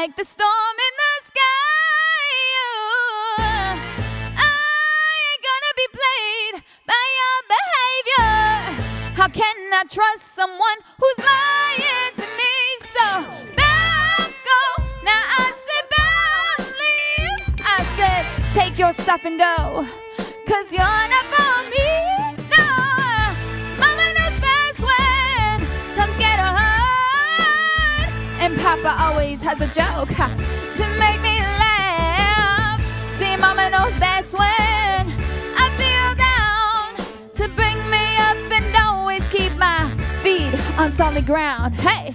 like the storm in the sky. I ain't gonna be played by your behavior. How can I trust someone who's lying to me? So back go. Now I said bounce, leave. I said take your stuff and go, 'cause you're not for me. No, mama knows best when times get hard, and Papa always has a joke to make me laugh. See, mama knows best when I feel down, to bring me up and always keep my feet on solid ground. Hey.